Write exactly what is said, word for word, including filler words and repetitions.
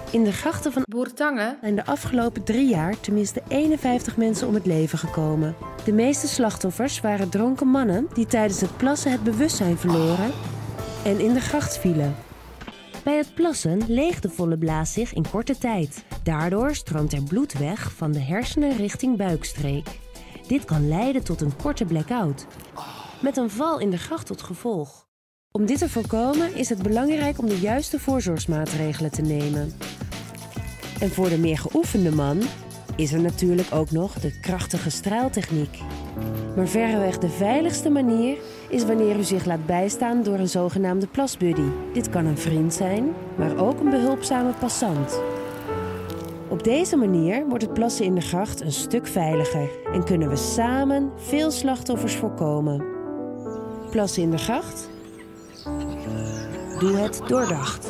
In de grachten van Bourtange zijn de afgelopen drie jaar tenminste eenenvijftig mensen om het leven gekomen. De meeste slachtoffers waren dronken mannen die tijdens het plassen het bewustzijn verloren en in de gracht vielen. Bij het plassen leegt de volle blaas zich in korte tijd. Daardoor stroomt er bloed weg van de hersenen richting buikstreek. Dit kan leiden tot een korte blackout, met een val in de gracht tot gevolg. Om dit te voorkomen is het belangrijk om de juiste voorzorgsmaatregelen te nemen. En voor de meer geoefende man is er natuurlijk ook nog de krachtige straaltechniek. Maar verreweg de veiligste manier is wanneer u zich laat bijstaan door een zogenaamde plasbuddy. Dit kan een vriend zijn, maar ook een behulpzame passant. Op deze manier wordt het plassen in de gracht een stuk veiliger en kunnen we samen veel slachtoffers voorkomen. Plassen in de gracht? Doe het doordacht.